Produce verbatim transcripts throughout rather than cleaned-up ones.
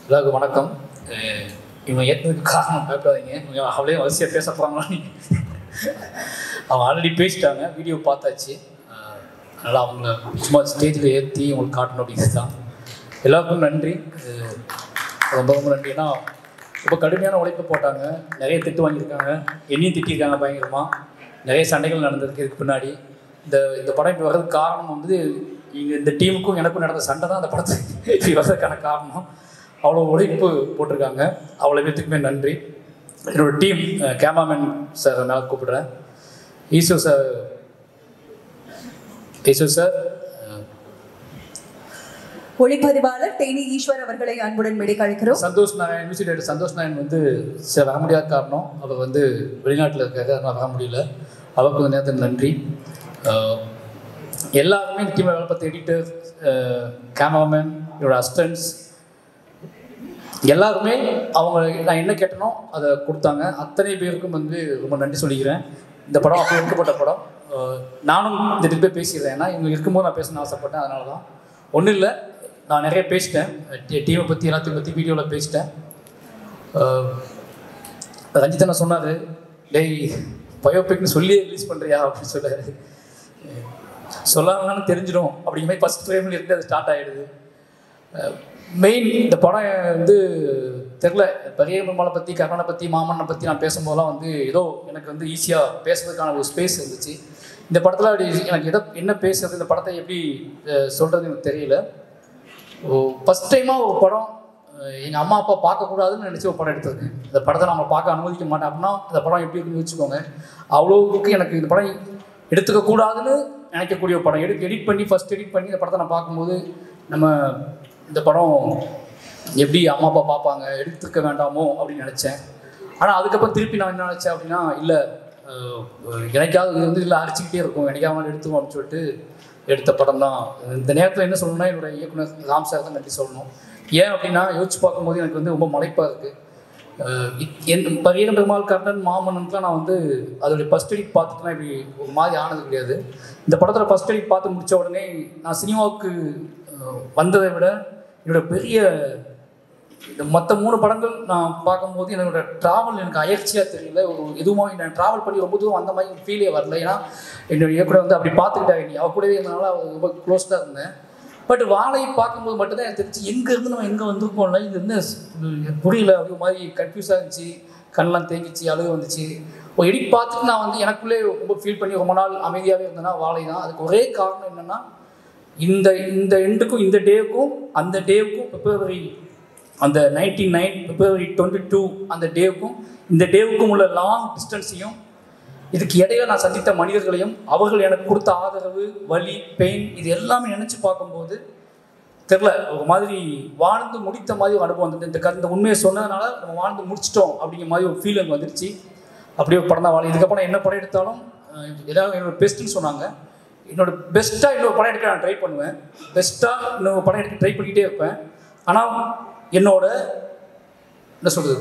எல்லாருக்கும் வணக்கம். இவங்க ஏற்றதுக்கு காரணம் பார்க்காதீங்க, இவங்க அவளே அவசியம் பேச போகிறாங்களான்னு அவங்க ஆல்ரெடி பேசிட்டாங்க, வீடியோ பார்த்தாச்சு. அதனால் அவங்கள சும்மா ஸ்டேஜில் ஏற்றி உங்களுக்கு காட்டணும் அப்படிங்கிறது தான். எல்லாருக்கும் நன்றி, ரொம்ப ரொம்ப நன்றி. ஏன்னா ரொம்ப கடுமையான உழைப்பு போட்டாங்க, நிறைய திட்டு வாங்கியிருக்காங்க, என்னையும் திட்டிருக்காங்க பயங்கரமாக, நிறைய சண்டைகள் நடந்திருக்கு இதுக்கு பின்னாடி. இந்த இந்த படம் இப்படி வர்றதுக்கு காரணம் வந்து இங்கே இந்த டீமுக்கும் எனக்கும் நடந்த சண்டை தான் அந்த படத்தை இப்படி வர்றதுக்கான காரணம். அவ்வளோ உழைப்பு போட்டிருக்காங்க, அவ்வளோ பேத்துக்குமே நன்றி. என்னோடய டீம் கேமராமேன் சார் மேலே கூப்பிடுறேன். ஈஸ்வர் சார் ஈஸ்வர் சார் ஒளிப்பதிவாளர் தேனி ஈஸ்வர் அவர்களை அன்புடன் மேடை கழிக்கிறோம். சந்தோஷ் நாராயண், மியூசிக் டைரக்டர் சந்தோஷ் நாராயண் வந்து சார் வர முடியாத காரணம், அவர் வந்து வெளிநாட்டில் இருக்காரு, அதனால் வர முடியல. அவருக்கு கொஞ்சம் நேரத்துக்கு நன்றி. எல்லாருமே டீமில் வேலை பார்த்து எடிட்டர், கேமராமேன், என்னோடய அசிஸ்டன்ட்ஸ் எல்லாருமே அவங்க நான் என்ன கேட்டனோ அதை கொடுத்தாங்க. அத்தனை பேருக்கும் வந்து ரொம்ப நன்றி சொல்லிக்கிறேன். இந்த படம் அப்போ எடுக்கப்பட்ட படம், நானும் இந்த திருப்பி பேசிடுறேன். ஏன்னா இவங்க இருக்கும்போது நான் பேசணும்னு ஆசைப்பட்டேன், அதனால தான். ஒன்றும் இல்லை, நான் நிறைய பேசிட்டேன், டீமை பற்றி எல்லாத்தையும் பற்றி வீடியோவில் பேசிட்டேன். ரஞ்சித் அண்ணா சொன்னார், டேய் பயோபிக்னு சொல்லி ரிலீஸ் பண்ணுறியா அப்படின்னு சொல்லாரு. சொல்லாமன்னு தெரிஞ்சிடும் அப்படிங்கிற மாதிரி ஃபஸ்ட் ஃப்ரேமில் இருந்து அது ஸ்டார்ட் ஆகிடுது. மெயின் இந்த படம் வந்து தெரில, பெரிய பெருமாளை பற்றி, கர்ணனை பற்றி, மாமனை பற்றி நான் பேசும்போதெல்லாம் வந்து ஏதோ எனக்கு வந்து ஈஸியாக பேசுறதுக்கான ஒரு ஸ்பேஸ் இருந்துச்சு. இந்த படத்தில் அப்படி எனக்கு எதை என்ன பேசுறது, இந்த படத்தை எப்படி சொல்கிறது எனக்கு தெரியல. ஃபஸ்ட் டைமாக ஒரு படம் எங்கள் அம்மா அப்பா பார்க்கக்கூடாதுன்னு நினச்சி ஒரு படம் எடுத்திருக்கேன். இந்த படத்தை நம்ம பார்க்க அனுமதிக்க மாட்டேன் அப்படின்னா இந்த படம் எப்படி இருக்குன்னு வச்சுக்கோங்க. அவ்வளோவுக்கு எனக்கு இந்த படம் எடுத்துக்கக்கூடாதுன்னு நினைக்கக்கூடிய ஒரு படம். எடுத்து எடிட் பண்ணி ஃபஸ்ட் எடிட் பண்ணி இந்த படத்தை நான் பார்க்கும்போது நம்ம இந்த படம் எப்படி அம்மா அப்பா பார்ப்பாங்க, எடுத்துக்க வேண்டாமோ அப்படின்னு நினச்சேன். ஆனால் அதுக்கப்புறம் திருப்பி நான் என்ன நினச்சேன் அப்படின்னா, இல்லை எனக்காவது இது வந்து இல்லை அடிச்சுக்கிட்டே இருக்கும், எனக்காவது எடுத்துக்கணும் அப்படின்னு சொல்லிட்டு எடுத்த படம் தான். இந்த நேரத்தில் என்ன சொல்லணும்னா என்னோட இயக்குனர் ராம் சார் தான் நன்றி சொல்லணும். ஏன் அப்படின்னா யோசிச்சு பார்க்கும்போது எனக்கு வந்து ரொம்ப மலைப்பாக இருக்குது. என் பரிய பெருமாள், கர்ணன், மாமன்னன்லாம் நான் வந்து அதோடைய ஃபஸ்ட் எடிட் பார்த்துட்டுனா இப்படி ஒரு மாதிரி ஆனது கிடையாது. இந்த படத்தில் ஃபஸ்ட் எடிட் பார்த்து முடித்த உடனே நான் சினிமாவுக்கு வந்ததை விட என்னோட பெரிய இந்த மற்ற மூணு படங்கள் நான் பார்க்கும்போது என்னோட ட்ராவல் எனக்கு அயற்சியாக தெரியல. ஒரு எதுவும் நான் ட்ராவல் பண்ணி ரொம்ப தூரம் அந்த மாதிரி ஃபீலே வரல. ஏன்னா என்னுடைய இயக்குனர் வந்து அப்படி பார்த்துக்கிட்டாங்க, நீ அவ கூடவே இருந்தனால அவர் ரொம்ப க்ளோஸ்டாக இருந்தேன். பட் வாழையை பார்க்கும்போது மட்டும்தான் எனக்கு தெரிஞ்சு எங்கேருந்து நம்ம எங்கே வந்திருக்கோம்ல, இது என்ன புரியல, அப்படி மாதிரி கன்ஃபியூஸாக இருந்துச்சு, கண்ணெலாம் தேங்கிச்சு, அழுக வந்துச்சு. ஒரு எடிட் பார்த்துட்டு நான் வந்து எனக்குள்ளே ரொம்ப ஃபீல் பண்ணி ரொம்ப நாள் அமைதியாகவே இருந்தேன்னா வாழை தான். அதுக்கு ஒரே காரணம் என்னென்னா, இந்த இந்த எண்டுக்கும் இந்த டேவுக்கும் அந்த டேவுக்கும் பிப்ரவரி அந்த nineteen nine February twenty two அந்த டேவுக்கும் இந்த டேவுக்கும் உள்ள லாங் டிஸ்டன்ஸையும், இதுக்கு இடையில நான் சந்தித்த மனிதர்களையும், அவர்கள் எனக்கு கொடுத்த ஆதரவு, வலி, பெயின், இது எல்லாமே நினச்சி பார்க்கும்போது தெரில ஒரு மாதிரி வாழ்ந்து முடித்த மாதிரி ஒரு அனுபவம் வந்துட்டு. இந்த க இந்த உண்மையை சொன்னதுனால நம்ம வாழ்ந்து முடிச்சிட்டோம் அப்படிங்கிற மாதிரி ஒரு ஃபீல் எனக்கு வந்துடுச்சு. அப்படியே ஒரு படம் தான் வாழை. இதுக்கப்புறம் என்ன படம் எடுத்தாலும் ஏதாவது என்னோட பெஸ்ட்டுன்னு சொன்னாங்க. என்னோட பெஸ்ட்டாக இன்னொரு படம் எடுக்க நான் ட்ரை பண்ணுவேன், பெஸ்ட்டாக இன்னொரு படம் எடுக்க ட்ரை பண்ணிக்கிட்டே இருப்பேன். ஆனால் என்னோட என்ன சொல்கிறது,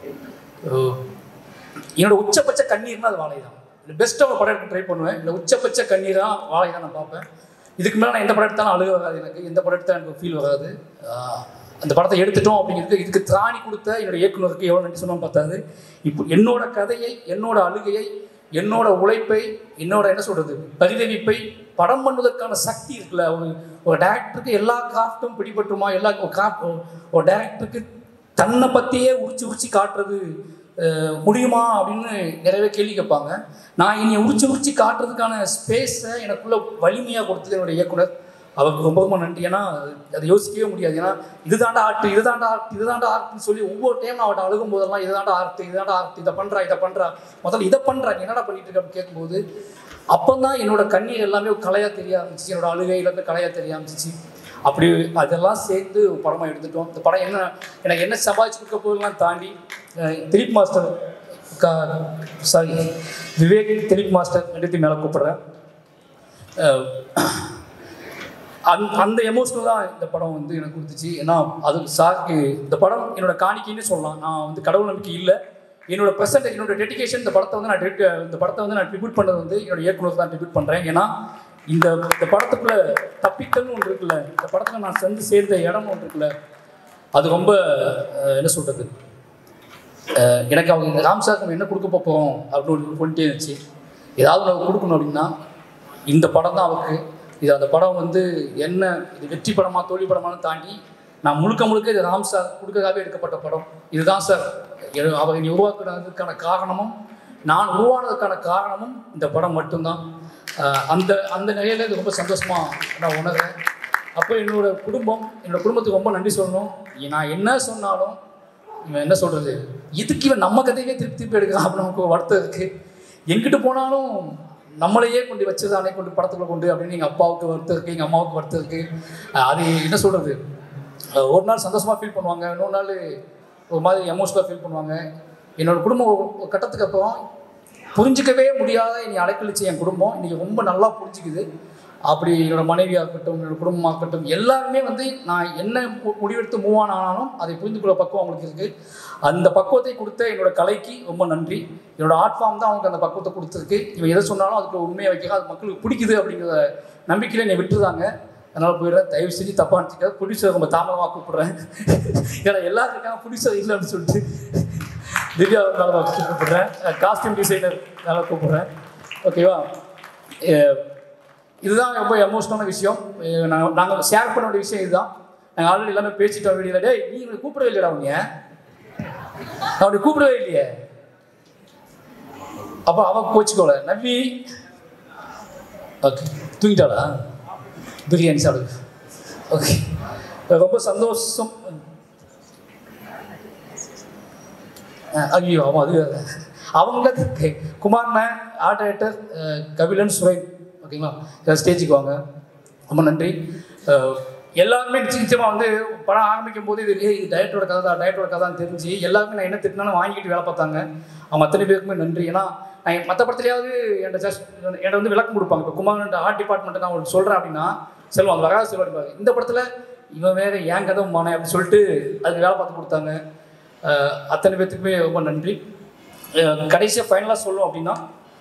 என்னோட உச்சபட்ச கண்ணீர்னால் அது வாழை தான். பெஸ்ட்டாக ஒரு படம் எடுக்க ட்ரை பண்ணுவேன், இந்த உச்சபட்ச கண்ணீராக வாழை தான் நான் பார்ப்பேன். இதுக்கு மேலே நான் எந்த படம் எடுத்தாலும் அழுக வராது, எனக்கு எந்த படம் எடுத்தாலும் எனக்கு ஃபீல் வராது. அந்த படத்தை எடுத்துட்டோம் அப்படிங்கிறது இதுக்கு திராணி கொடுத்த என்னோட இயக்குனருக்கு எவ்வளோ நன்றி சொன்னோம்னு பார்த்தாது. இப்போ என்னோட கதையை, என்னோட அழுகையை, என்னோட உழைப்பை, என்னோட என்ன சொல்கிறது பரிதவிப்பை படம் பண்ணுவதற்கான சக்தி இருக்குல்ல. ஒரு ஒரு டேரக்டருக்கு எல்லா கிராஃப்ட்டும் பிடிபட்டுமா, எல்லா கிராஃப்ட் ஒரு டேரக்டருக்கு தன்னை பற்றியே உரிச்சு உரிச்சு காட்டுறது முடியுமா அப்படின்னு நிறையவே கேள்வி கேட்பாங்க. நான் இனி உரிச்சு உரிச்சு காட்டுறதுக்கான ஸ்பேஸை எனக்குள்ள வலிமையாக கொடுத்தது என்னோட இயக்குனர், அவருக்கு ரொம்ப ரொம்ப நன்றி. ஏன்னா அதை யோசிக்கவே முடியாது. ஏன்னா இதுதாண்டா ஆர்ட், இதுதாண்டா ஆர்ட், இதுதாண்டா ஆர்ட்னு சொல்லி ஒவ்வொரு டைம் நான் அவட்ட அழுகும் போதெல்லாம் இதுதாண்டா ஆர்ட், இதுதாண்டா ஆர்ட், இதை பண்ணுறா இதை பண்ணுறா, முதல்ல இதை பண்ணுறா, நீ என்னடா பண்ணிட்டு இருக்க அப்படின்னு கேட்கும்போது அப்போ தான் என்னோட கண்ணீர் எல்லாமே கலையாக தெரிய ஆரம்பிச்சிச்சு, என்னோட அழுகையிலேருந்து கலையாக தெரிய ஆரம்பிச்சிச்சு. அப்படி அதெல்லாம் சேர்ந்து படமாக எடுத்துட்டோம். இந்த படம் என்ன எனக்கு என்ன சமாளிச்சு கொடுக்க போதெல்லாம் தாண்டி திலீப் மாஸ்டர் கா சாரி விவேக் திலீப் மாஸ்டர் எடுத்து மேலே கூப்பிட்றேன். அந் அந்த எமோஷனல் தான் இந்த படம் வந்து எனக்கு கொடுத்துச்சு. ஏன்னா அது சாருக்கு இந்த படம் என்னோட காணிக்கைன்னு சொல்லலாம். நான் வந்து கடவுள் நம்பிக்கை இல்லை, என்னோட ப்ரெசன்ட் என்னோட டெடிகேஷன் இந்த படத்தை வந்து நான் டெடி இந்த படத்தை வந்து நான் ட்ரிபியூட் பண்ணுறது வந்து என்னோட இயக்குனர் தான் ட்ரிபியூட் பண்ணுறேன். ஏன்னா இந்த இந்த படத்துக்குள்ளே தப்பித்தல்னு ஒன்று இருக்குல்ல, இந்த படத்தில் நான் சென்று சேர்ந்த இடம் ஒன்று இருக்குல்ல, அது ரொம்ப என்ன சொல்கிறது, எனக்கு அவங்க ராம் சார் நம்ம என்ன கொடுக்க போகிறோம் அப்படின்னு கொண்டே இருந்துச்சு. ஏதாவது நம்ம கொடுக்கணும் அப்படின்னா இந்த படம் தான் அவருக்கு. இது அந்த படம் வந்து என்ன இது வெற்றி படமாக தோல்வி படமானு தாண்டி நான் முழுக்க முழுக்க இது ராம் சார் கொடுக்கறதாகவே எடுக்கப்பட்ட படம். இதுதான் சார் அவர் என்னை உருவாக்குனதுக்கான காரணமும் நான் உருவானதுக்கான காரணமும் இந்த படம் மட்டும்தான். அந்த அந்த நிலையில் இது ரொம்ப சந்தோஷமாக நான் உணர்றேன். அப்போ என்னோடய குடும்பம் என்னோடய குடும்பத்துக்கு ரொம்ப நன்றி சொல்லணும். நான் என்ன சொன்னாலும் இவன் என்ன சொல்கிறது, இதுக்கு இவன் நம்ம கதையே திருப்பி திருப்பி எடுக்கலாம் அப்படின்னு நமக்கு வருத்தம் இருக்குது. எங்கிட்டு போனாலும் நம்மளையே கொண்டு வச்சுதானே கொண்டு படத்துக்குள்ள கொண்டு அப்படின்னு எங்கள் அப்பாவுக்கு வருத்தம் இருக்குது, எங்கள் அம்மாவுக்கு வருத்தம் இருக்குது. அது என்ன சொல்கிறது, ஒரு நாள் சந்தோஷமாக ஃபீல் பண்ணுவாங்க, இன்னொரு நாள் ஒரு மாதிரி எமோஷனலாக ஃபீல் பண்ணுவாங்க. என்னோடய குடும்பம் ஒரு கட்டத்துக்கு அப்புறம் புரிஞ்சிக்கவே முடியாத என்னை அலைக்கழிச்சு என் குடும்பம் இன்றைக்கி ரொம்ப நல்லா புரிஞ்சிக்குது. அப்படி என்னோடய மனைவியாக இருக்கட்டும், என்னோடய குடும்பமாக இருக்கட்டும், எல்லாருமே வந்து நான் என்ன முடிவெடுத்து மூவ் ஆன் ஆனாலும் அதை புரிந்து கொள்ள பக்குவம் அவங்களுக்கு இருக்குது. அந்த பக்குவத்தை கொடுத்த என்னோடய கலைக்கு ரொம்ப நன்றி. என்னோடய ஆர்ட் ஃபார்ம் தான் அவங்களுக்கு அந்த பக்குவத்தை கொடுத்துருக்கு. இவன் எதை சொன்னாலும் அதுக்கு உண்மையை வைக்க அது மக்களுக்கு பிடிக்குது அப்படிங்கிற நம்பிக்கையில் என்னை விட்டுருந்தாங்க. அதனால் போயிடுறேன். தயவு செஞ்சு தப்பாக நினச்சிக்க. ப்ரொடியூசர் ரொம்ப தாமதமாக கூப்பிட்றேன். ஏன்னா எல்லாரும் இருக்காங்க ப்ரொடியூசர் இல்லை அப்படின்னு சொல்லிட்டு திவ்யா நல்லா கூப்பிட்றேன். காஸ்டியூம் டிசைனர் நல்லா கூப்பிட்றேன். ஓகேவா? இதுதான் ரொம்ப எமோஷனலான விஷயம். நாங்கள் நாங்கள் ஷேர் பண்ண வேண்டிய விஷயம் இதுதான். நாங்கள் ஆல்ரெடி எல்லாமே பேசிட்டோம் வீடியோவில். டே நீ இவனை கூப்பிடவே இல்லைடா, அவங்க அவனை கூப்பிடவே இல்லையே. அப்போ அவன் கோச்சிக்கோல நம்பி ஓகே தூங்கிட்டாளா? பிரியாணி சாப்பிடு. ஓகே, ரொம்ப சந்தோஷம். ஐயோ அவன் அது அவங்க குமார்ண்ண ஆர்ட் டைரக்டர் கபிலன் சுரேன். ஓகேங்களா, ஸ்டேஜுக்கு வாங்க. ரொம்ப நன்றி. எல்லாருமே நிச்சயமாக வந்து படம் ஆரம்பிக்கும் போது இது இது டைரக்டரோட கதை தான் டைரக்டரோட கதை தான் தெரிஞ்சு எல்லாருமே நான் என்ன திட்டினாலும் வாங்கிட்டு வேலை பார்த்தாங்க. அவங்க அத்தனை பேருக்குமே நன்றி. ஏன்னா நான் மற்ற படத்துலையாவது என்கிட்ட ஜஸ்ட் என்கிட்ட வந்து விளக்கம் கொடுப்பாங்க. இப்போ குமார் ஆர்ட் டிபார்ட்மெண்ட்டை நான் உங்களுக்கு சொல்கிறேன் அப்படின்னா செல்வம் அந்த வராது செல்வாங்க. இந்த படத்தில் இவன் வேறு ஏன் கதை மானே அப்படின்னு சொல்லிட்டு அதுக்கு வேலை பார்த்து கொடுத்தாங்க. அத்தனை பேர்த்துக்குமே ரொம்ப நன்றி. கடைசியாக ஃபைனலாக சொல்லும் அப்படின்னா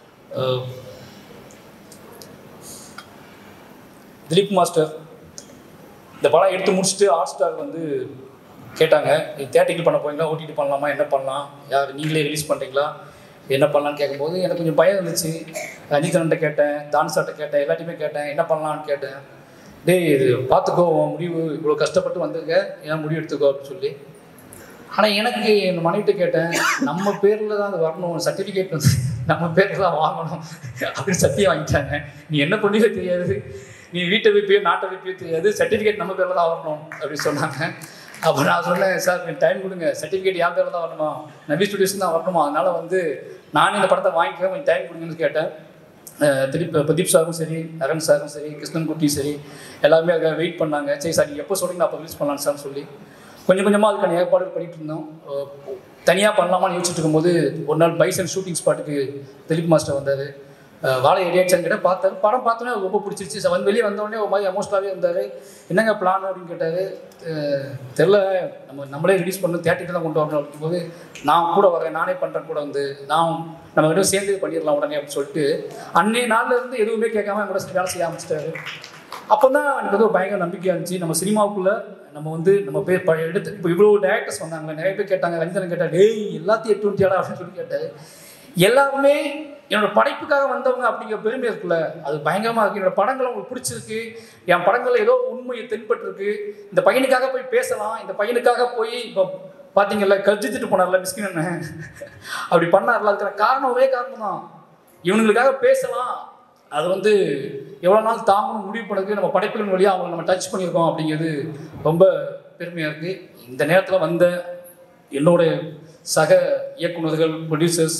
திலீப் மாஸ்டர் இந்த படம் எடுத்து முடிச்சுட்டு ஹாட் ஸ்டார் வந்து கேட்டாங்க, தேட்டரிக்கல் பண்ண போறீங்களா, ஓடிடி பண்ணலாமா, என்ன பண்ணலாம், யார் நீங்களே ரிலீஸ் பண்ணுறீங்களா, என்ன பண்ணலான்னு கேட்கும்போது எனக்கு கொஞ்சம் பயம் இருந்துச்சு. ரஞ்சிதன்கிட்ட கேட்டேன், தான்சார்ட்ட கேட்டேன், எல்லாத்தையுமே கேட்டேன், என்ன பண்ணலான்னு கேட்டேன். டேய் இது பார்த்துக்கோ, முடிவு இவ்வளோ கஷ்டப்பட்டு வந்திருக்க, ஏன் முடிவு எடுத்துக்கோ அப்படின்னு சொல்லி. ஆனால் எனக்கு என் மனைவிட்ட கேட்டேன், நம்ம பேரில் தான் அது வரணும், சர்டிஃபிகேட் வந்து நம்ம பேரில் தான் வாங்கணும் அப்படின்னு சத்தியம் வாங்கிட்டாங்க. நீ என்ன பண்ணியோ தெரியாது, நீ வீட்டை வைப்பியோ நாட்டை வைப்பியோ தெரியாது, சர்டிஃபிகேட் நம்ம பேரில் தான் வரணும் அப்படின்னு சொன்னாங்க. அப்போ நான் சொன்னேன், சார் நீங்கள் டைம் கொடுங்க, சர்டிஃபிகேட் யார் பேரில் தான் வரணுமா, நவி ஸ்டுடியோஸ் தான் வரணுமா, அதனால் வந்து நானே இந்த படத்தை வாங்கிக்கிறேன், கொஞ்சம் டைம் கொடுங்கன்னு கேட்டேன். திலீப் பிரதீப் சாரும் சரி, அரண் சாரும் சரி, கிருஷ்ணன் குட்டியும் சரி, எல்லாருமே அதுக்காக வெயிட் பண்ணாங்க. சரி சார் நீங்கள் எப்போ சொல்கிறீங்க அப்போ ரிலீஸ் பண்ணலான்னு சார்னு சொல்லி கொஞ்சம் கொஞ்சமாக அதுக்கான ஏற்பாடு பண்ணிகிட்டு இருந்தோம். தனியாக பண்ணலாமான்னு யோசிச்சுட்டு இருக்கும்போது ஒரு நாள் பைசன் ஷூட்டிங் ஸ்பாட்டுக்கு திலீப் மாஸ்டர் வந்தார். வாழை எடியாச்சான்னு கேட்டால் பார்த்தாரு. படம் பார்த்தோன்னே ரொம்ப பிடிச்சிருச்சு. வந்து வெளியே வந்தோடனே ஒரு மாதிரி எமோஷனலாகவே இருந்தார். என்னங்க பிளான் அப்படின்னு கேட்டார். தெரில, நம்ம நம்மளே ரிலீஸ் பண்ணணும், தேட்டருக்கு தான் கொண்டு வரணும் அப்படிங்கும்போது நான் கூட வரேன், நானே பண்ணுறேன் கூட வந்து நான் நம்ம கிட்ட சேர்ந்து பண்ணிடலாம் உடனே அப்படின்னு சொல்லிட்டு அன்றைய நாளில் இருந்து எதுவுமே கேட்காம என் கூட வேலை செய்ய ஆரம்பிச்சிட்டாரு. அப்போ தான் எனக்கு வந்து ஒரு பயங்கர நம்பிக்கையாக இருந்துச்சு. நம்ம சினிமாவுக்குள்ளே நம்ம வந்து நம்ம பேர் பழைய எடுத்து இப்போ இவ்வளோ டேரக்டர்ஸ் வந்தாங்க, நிறைய பேர் கேட்டாங்க. ரஞ்சிதன் கேட்டால் டேய் எல்லாத்தையும் எட்டு டுவெண்ட்டியாடா அப்படின்னு சொல்லி கேட்டார். எல்லாருமே என்னோட படைப்புக்காக வந்தவங்க அப்படிங்கிற பெருமை இருக்குல்ல, அது பயங்கரமாக இருக்குது. என்னோட படங்கள் உங்களுக்கு பிடிச்சிருக்கு, என் படங்கள் ஏதோ உண்மையை தென்பட்டுருக்கு, இந்த பையனுக்காக போய் பேசலாம், இந்த பையனுக்காக போய் இப்போ பார்த்தீங்கல்ல கர்ஜித்துட்டு போனார்ல மிஸ்கின் அண்ணன் அப்படி பண்ணார்ல, அதுக்கான காரணம் ஒரே காரணம் தான், இவனுங்களுக்காக பேசலாம், அது வந்து எவ்வளோ நாள் தாங்கணும் முடிவு பண்ணுறதுக்கு நம்ம படைப்புகளின் வழியாக அவங்களை நம்ம டச் பண்ணியிருக்கோம் அப்படிங்கிறது ரொம்ப பெருமையாக இருக்குது. இந்த நேரத்தில் வந்த என்னோட சக இயக்குநர்கள், ப்ரொடியூசர்ஸ்,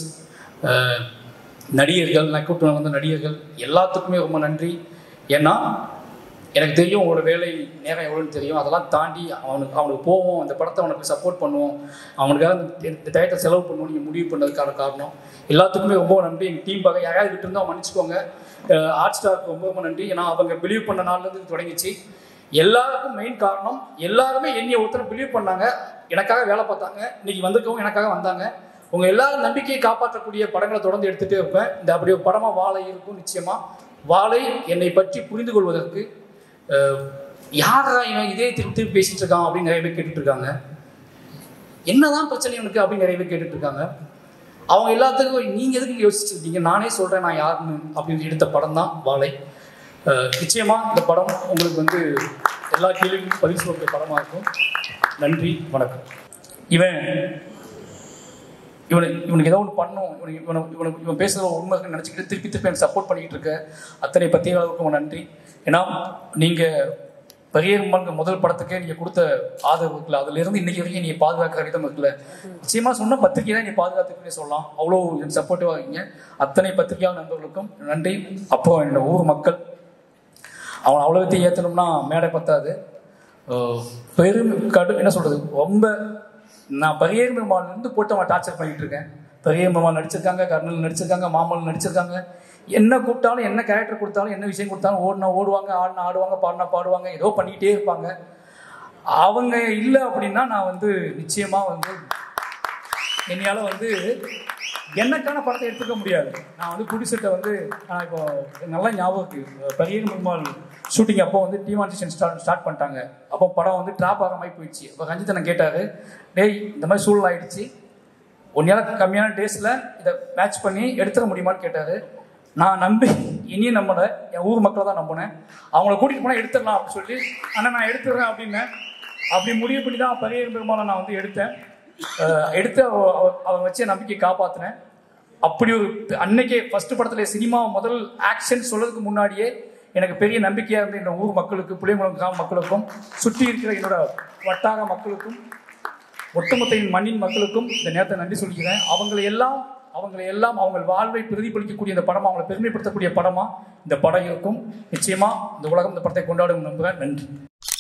நடிகர்கள், நக்கூட்டு வந்த நடிகர்கள் எல்லாத்துக்குமே ரொம்ப நன்றி. ஏன்னா எனக்கு தெரியும் உங்களோட வேலை நேரம் எவ்வளோன்னு தெரியும். அதெல்லாம் தாண்டி அவனுக்கு அவனுக்கு போவோம், அந்த படத்தை அவனுக்கு சப்போர்ட் பண்ணுவோம், அவனுக்காக இந்த டயத்தை செலவு பண்ணுவோம் நீங்கள் முடிவு பண்ணதுக்கான காரணம் எல்லாத்துக்குமே ரொம்ப நன்றி. எங்கள் டீம் பார்க்க யாராவது விட்டு இருந்தால் மன்னிச்சுக்கோங்க. ஹாட் ஸ்டாருக்கு ரொம்ப ரொம்ப நன்றி. ஏன்னா அவங்க பிலீவ் பண்ண நாள்லேருந்து தொடங்கிச்சு. எல்லாருக்கும் மெயின் காரணம் எல்லாருமே என்னைய ஒருத்தர் பிலீவ் பண்ணாங்க, எனக்காக வேலை பார்த்தாங்க. இன்றைக்கி வந்திருக்கவங்க எனக்காக வந்தாங்க. உங்கள் எல்லாரும் நம்பிக்கையை காப்பாற்றக்கூடிய படங்களை தொடர்ந்து எடுத்துகிட்டே இருப்பேன். இந்த அப்படி ஒரு படமாக வாழை இருக்கும். நிச்சயமாக வாழை என்னை பற்றி புரிந்து கொள்வதற்கு யாரா இவன் இதே திருப்பி திருப்பி பேசிட்டு இருக்கான் அப்படின்னு நிறைய பேர் கேட்டுட்டு இருக்காங்க. என்னதான் பிரச்சனை இவனுக்கு அப்படின்னு நிறைய பேர் கேட்டுட்டு இருக்காங்க. அவங்க எல்லாத்துக்கும் நீங்கள் எதுக்கு யோசிச்சுருக்கீங்க, நானே சொல்கிறேன் நான் யாருன்னு அப்படின்னு எடுத்த படம் தான் வாழை. நிச்சயமாக இந்த படம் உங்களுக்கு வந்து எல்லா கேள்விக்கும் பதில் சொல்லக்கூடிய படமாக இருக்கும். நன்றி, வணக்கம். இவன் இவனை இவனுக்கு ஏதோ ஒன்று பண்ணும், இவனுக்கு இவனை இவனுக்கு இவன் பேசுகிற உண்மை நினச்சிக்கிட்டு திருப்பி திருப்பி எனக்கு சப்போர்ட் பண்ணிக்கிட்டு இருக்க அத்தனை பத்திரிகையாளருக்கும் நன்றி. ஏன்னா நீங்கள் பரியேறுமான் முதல் படத்துக்கே நீங்கள் கொடுத்த ஆதரவு இருக்குல்ல, அதுலேருந்து இன்னைக்கு வரைக்கும் நீங்கள் பாதுகாக்கிற விதம் இருக்குல்ல, நிச்சயமாக சொன்னால் பத்திரிகை தான் நீ பாதுகாத்துக்குன்னே சொல்லலாம். அவ்வளோ எனக்கு சப்போர்ட்டிவாக இருக்கீங்க. அத்தனை பத்திரிகையாளர் நண்பர்களுக்கும் நன்றி. அப்போ என்னோட ஊர் மக்கள் அவன் அவ்வளோத்தையும் ஏற்றணும்னா மேடை பத்தாது. பெரும் கடு என்ன சொல்கிறது, ரொம்ப நான் பரியேறு பெருமாள்லேருந்து போட்டு அவன் டார்ச்சர் பண்ணிகிட்டு இருக்கேன். பரியேறு பெருமாள் நடிச்சிருக்காங்க, கர்னல் நடிச்சிருக்காங்க, மாமல் நடிச்சிருக்காங்க. என்ன கூப்பிட்டாலும் என்ன கேரக்டர் கொடுத்தாலும் என்ன விஷயம் கொடுத்தாலும் ஓடினா ஓடுவாங்க, ஆடினா ஆடுவாங்க, பாடினா பாடுவாங்க, ஏதோ பண்ணிக்கிட்டே இருப்பாங்க. அவங்க இல்லை அப்படின்னா நான் வந்து நிச்சயமாக வந்து என்னையால் வந்து எனக்கான படத்தை எடுத்துக்க முடியாது. நான் வந்து புடிசட்டை வந்து நான் இப்போ நல்லா ஞாபகம் இருக்குது, பரியேறு பெருமாள் ஷூட்டிங் அப்போ வந்து டிமான்ஸ்ட்ரேஷன் ஸ்டார்ட் ஸ்டார்ட் பண்ணிட்டாங்க. அப்போ படம் வந்து ட்ராப் ஆகிற மாதிரி போயிடுச்சு. அப்போ ரஞ்சித்தனை கேட்டார், டேய் இந்த மாதிரி சூழல் ஆகிடுச்சு, ஒன்றால் கம்மியான டேஸில் இதை மேட்ச் பண்ணி எடுத்துட முடியுமான்னு கேட்டார். நான் நம்பி இனியும் நம்பின என் ஊர் மக்களை தான் நம்பினேன். அவங்கள கூட்டிகிட்டு போனால் எடுத்துடலாம் அப்படின்னு சொல்லி, ஆனால் நான் எடுத்துடுறேன் அப்படின்னு அப்படி முடிவு பண்ணி தான் பரியேறு பெருமாளை நான் வந்து எடுத்தேன். எடுத்து அவன் வச்ச நம்பிக்கை காப்பாற்றினேன். அப்படி ஒரு அன்னைக்கே ஃபர்ஸ்ட் படத்தில் சினிமா முதல் ஆக்ஷன் சொல்றதுக்கு முன்னாடியே எனக்கு பெரிய நம்பிக்கையாக இருந்த இந்த ஊர் மக்களுக்கு, புளியங்குளம் கிராம மக்களுக்கும், சுற்றி இருக்கிற என்னோட வட்டார மக்களுக்கும், ஒட்டுமொத்த மண்ணின் மக்களுக்கும் இந்த நேரத்தை நன்றி சொல்லிக்கிறேன். அவங்களை எல்லாம் அவங்களை எல்லாம் அவங்க வாழ்வை பிரதிபலிக்கக்கூடிய இந்த படமா, அவங்களை பெருமைப்படுத்தக்கூடிய படமா இந்த படம் இருக்கும். நிச்சயமா இந்த உலகம் இந்த படத்தை கொண்டாடும் நம்புகிறேன். நன்றி.